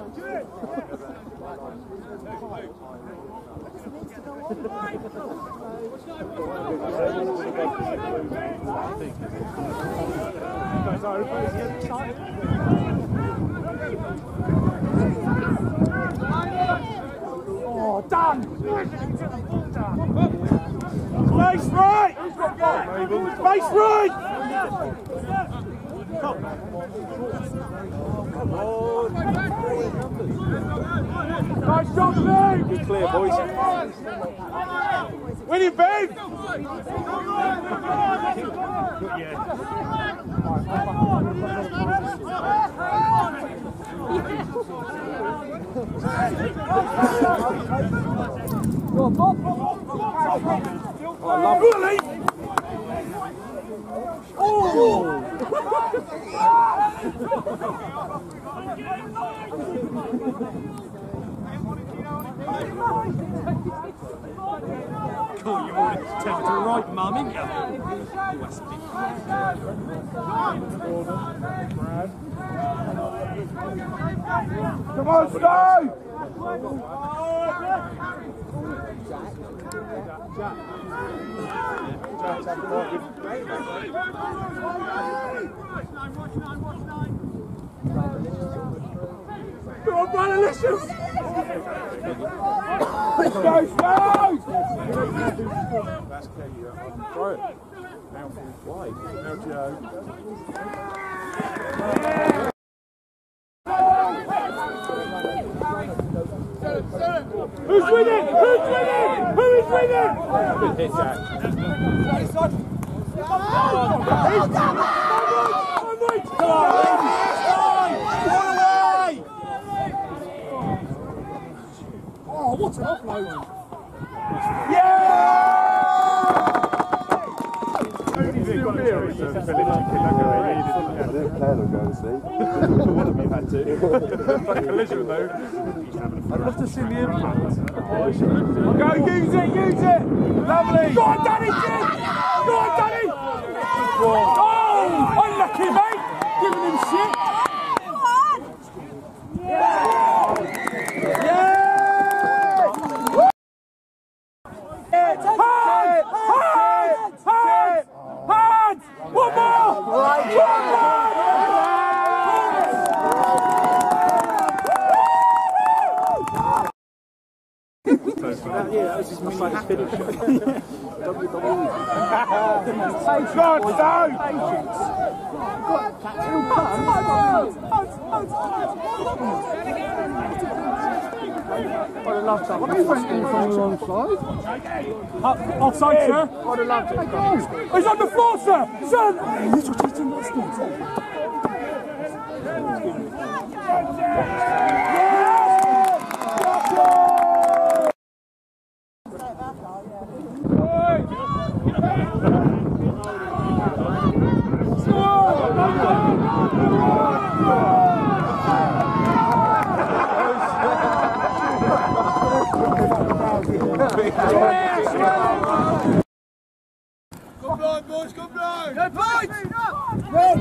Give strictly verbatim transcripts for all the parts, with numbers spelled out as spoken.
Oh, done! Face right! Face right! Nice job, Luke! Be clear, boys. Win it, Ben! Go on, Bob! Oh, lovely! Oh! Cool, you want to take it to the right, mum, ain't you? Come on, Stone! Come on, Brian Alicious! Go, Stone! That's Katie. Throw it. Now, wide. Now, Joe. Who's winning? Who's winning? Who is winning? Good hit, Jack. Oh, what an offload! Yeah! I didn't plan on going to sleep. One of you had to. Collision though. I'd love to see the impact. Go, use it, use it! Lovely! Go on, Danny, Jim! Go on, Danny! Oh! Unlucky, mate! Giving him shit! Yeah! Yeah! Hands! Hands! Hands! Hands! One more! One more! Yeah, that was just my favourite finish. Patience! God, don't! Patience! I'd have loved that. What are you thinking from the wrong side? Uh, offside, sir. I'd have loved it. He's on the floor, sir! Sir! Little cheating, what's Come blind, boys, come blind! Go blind! Red!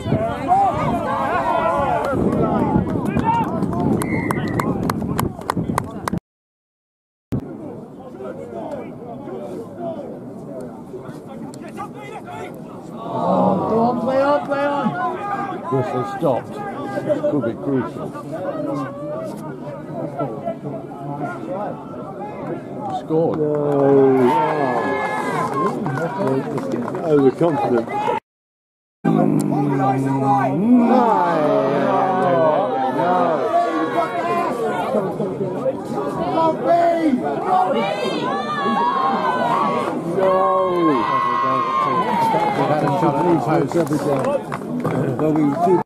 Oh, go on, play on, play on! Yes, they stopped. Could be crucial. Scored. No. Overconfident. No. No. No.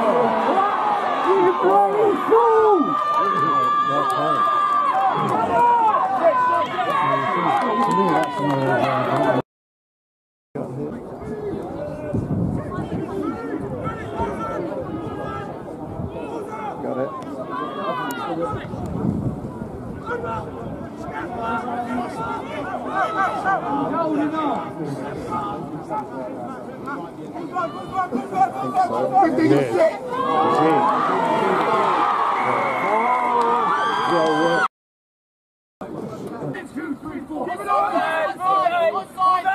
You bloody fool! me, that's another got it. Two, three, four. Give it on! Onside!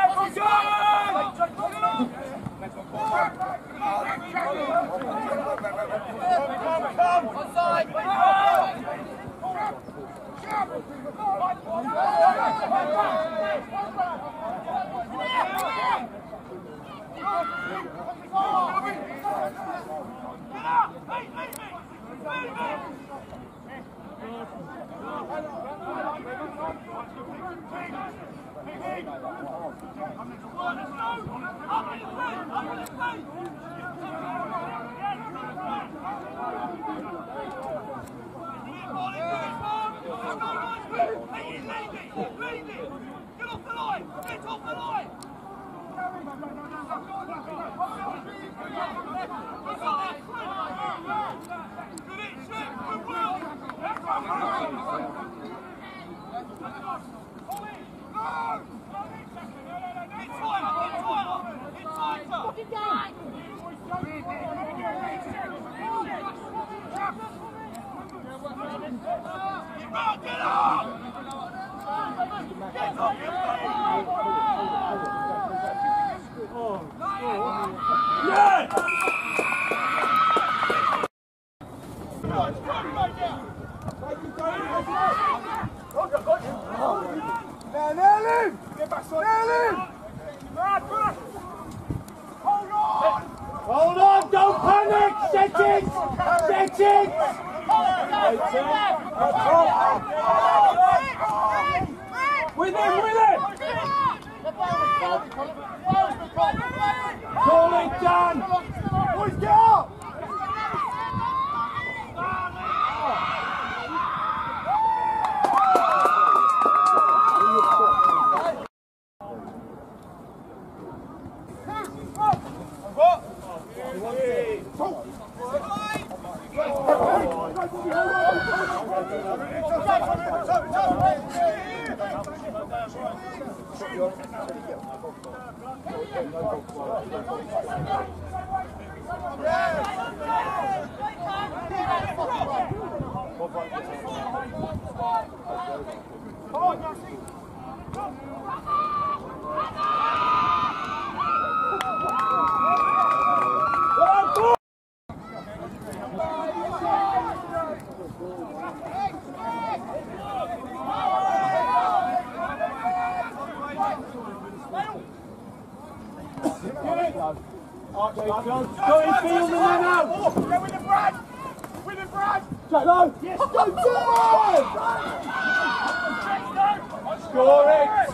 Hold on, don't panic! Set it! Set it! With him, with him! Call it done! Boys, get up! Go in field and then out! Go with the Brad! With the Brad! Jack low! Yes, go to it! Score it!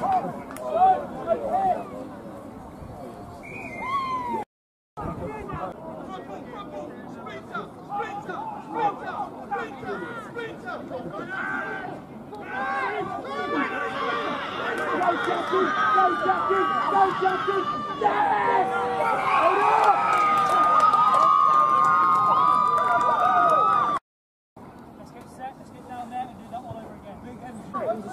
Go Jackie! Go Jackie! Go Jackie! Yes! Hold on! Let's get set, let's get down there and do that all over again. Big energy.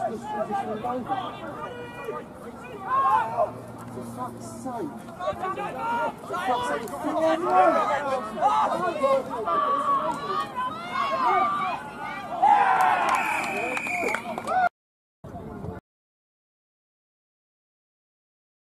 For fuck's sake. For fuck's sake.